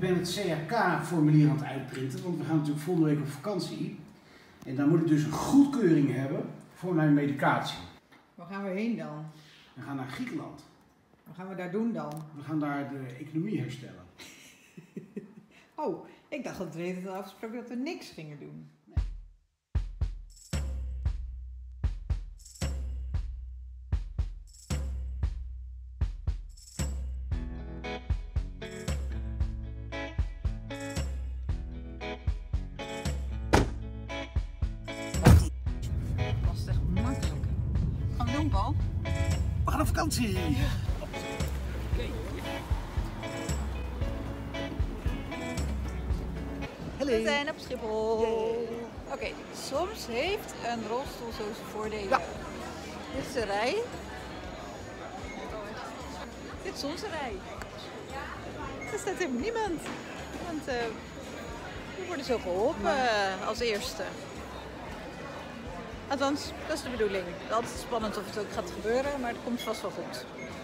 ben het CHK-formulier aan het uitprinten, want we gaan natuurlijk volgende week op vakantie. En dan moet ik dus een goedkeuring hebben voor mijn medicatie. Waar gaan we heen dan? We gaan naar Griekenland. Wat gaan we daar doen dan? We gaan daar de economie herstellen. Oh, ik dacht dat we hadden afgesproken dat we niks gingen doen. Dat is echt makkelijk. Gaan we doen, Paul? We gaan op vakantie! Ja. We zijn op Schiphol. Oké, soms heeft een rolstoel zo zijn voordelen. Ja. Dit is de rij. Dit is onze rij. Er staat helemaal niemand. Want we worden zo geholpen als eerste. Althans, dat is de bedoeling. Het is altijd spannend of het ook gaat gebeuren, maar het komt vast wel goed.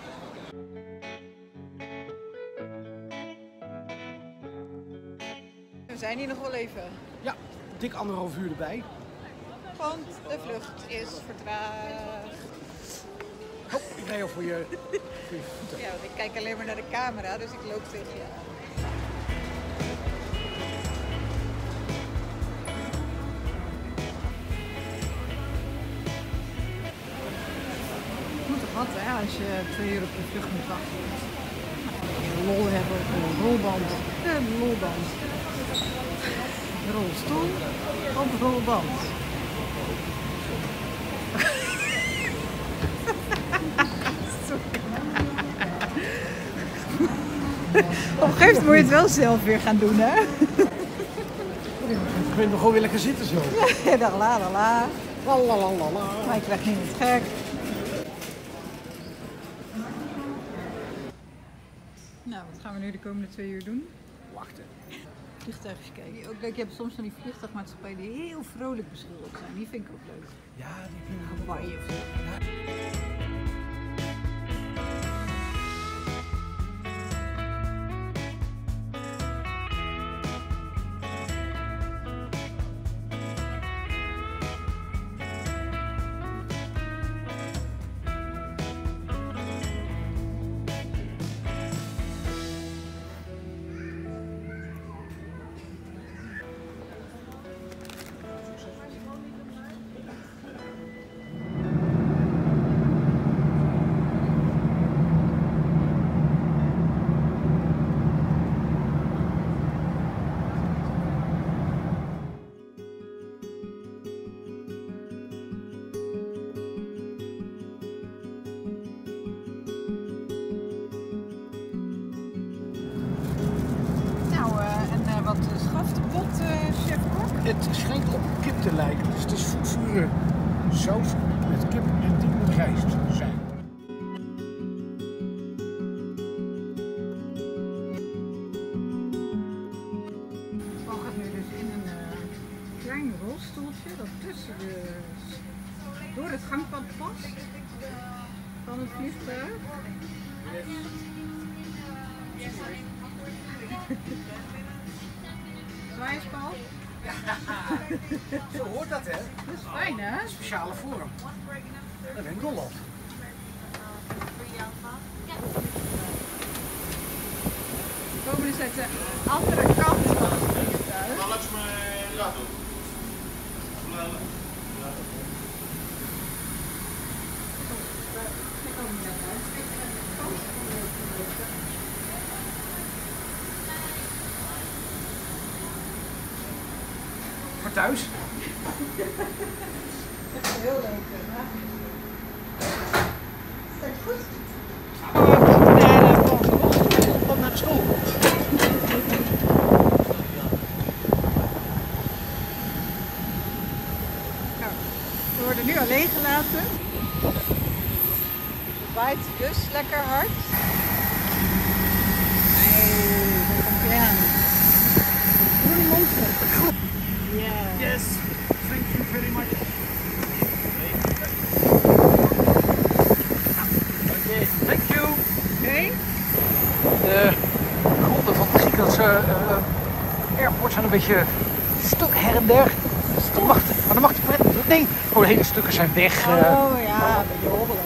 We zijn hier nog wel even. Ja, dik 1,5 uur erbij. Want de vlucht is vertraagd. Oh, ik rij al voor je voeten. Ja, want ik kijk alleen maar naar de camera, dus ik loop tegen je aan. Het moet toch wat, hè, als je 2 uur op je vlucht moet wachten. Lol hebben op een rolband. Een rolband. De rolstoel op een rolband. Op een gegeven moment moet je het wel zelf weer gaan doen, hè? Ik ben nog gewoon weer lekker zitten zo. Ja, dag la la la. Lalalala. Maar ik krijg niet het gek. Nou, wat gaan we nu de komende 2 uur doen? Wachten. Vliegtuigjes kijken. Ook leuk, je hebt soms van die vliegtuigmaatschappijen die heel vrolijk beschilderd zijn. Die vind ik ook leuk. Ja, die vind ik Hawaii of zo. Wat schaft de pot, chef Kok? Het schijnt op kip te lijken, dus het is voetzure saus met kip en die moet rijst zijn. Paul gaat nu dus in een klein rolstoeltje dat door het gangpad past van het vliegtuig. Zwaai eens, Paul. Zo hoort dat, hè? Dat is fijn, hè? Speciale vorm. Daar ben ik dol op. We komen dus uit de andere kant van het vliegtuig. Voor thuis. Dat is heel leuk. Is dat goed? Kom naar de school. Nou, we worden nu alleen gelaten. Het waait dus lekker hard. Nee, daar komt hij aan. Groene monster. Yeah. Yes, thank you very much. Oké, thank you. Oké. De gronden van de Griekenlandse zijn een beetje stuk her en der. Maar dan mag je pret. Nee, gewoon hele stukken zijn weg. Oh ja, een beetje hobbelen.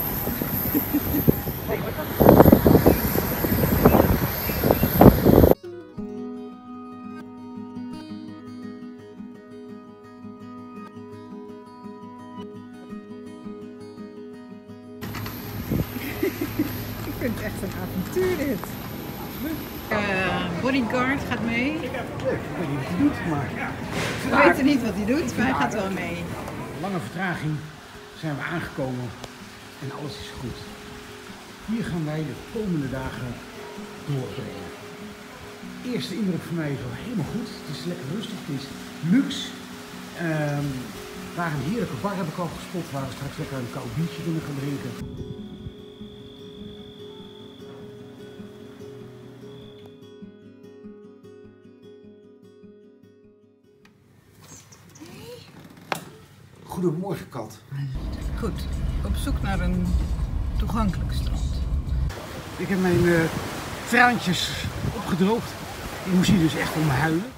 Ik vind het echt een avontuur dit. Bodyguard gaat mee. Leuk, ik weet niet wat hij doet, maar... We weten niet wat hij doet, maar hij gaat wel mee. Lange vertraging zijn we aangekomen en alles is goed. Hier gaan wij de komende dagen doorbrengen. De eerste indruk van mij is wel helemaal goed. Het is lekker rustig, het is luxe. Waar een heerlijke bar heb ik al gespot, waar we straks lekker een koud biertje kunnen gaan drinken. Goedemorgen, kat. Goed, op zoek naar een toegankelijk strand. Ik heb mijn traantjes opgedroogd. Ik moest hier dus echt om huilen.